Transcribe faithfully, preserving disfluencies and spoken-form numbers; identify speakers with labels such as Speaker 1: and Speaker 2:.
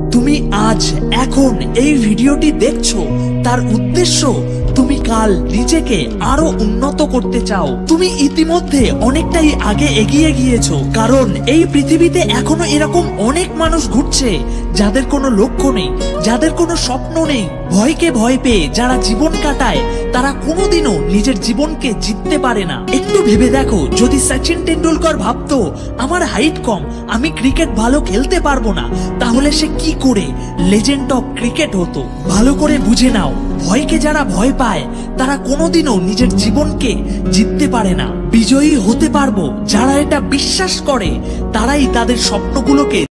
Speaker 1: তুমি আজ এখন এই ভিডিওটি দেখছো, তার উদ্দেশ্য তুমি কাল নিজেকে আরো উন্নত করতে চাও। তুমি ইতিমধ্যে অনেকটাই আগে এগিয়ে গিয়েছো, কারণ এই পৃথিবীতে এখনো এরকম অনেক মানুষ ঘুরছে যাদের কোনো লক্ষ্য নেই, যাদের কোনো স্বপ্ন নেই। ভয়কে ভয় পেয়ে যারা জীবন কাটায় তারা কোনোদিনও নিজের জীবনকে জিততে পারে না। একটু ভেবে দেখো, যদি সচিন টেন্ডুলকর ভাবতো আমার হাইট কম, আমি ক্রিকেট ভালো খেলতে পারবো না, তাহলে সে কি করে লেজেন্ড অফ ক্রিকেট হতো? ভালো করে বুঝে নাও, ভয়কে যারা ভয় পায় তারা কোনোদিনও নিজের জীবনকে জিততে পারে না। বিজয়ী হতে পারবো যারা এটা বিশ্বাস করে, তারাই তাদের স্বপ্নগুলোকে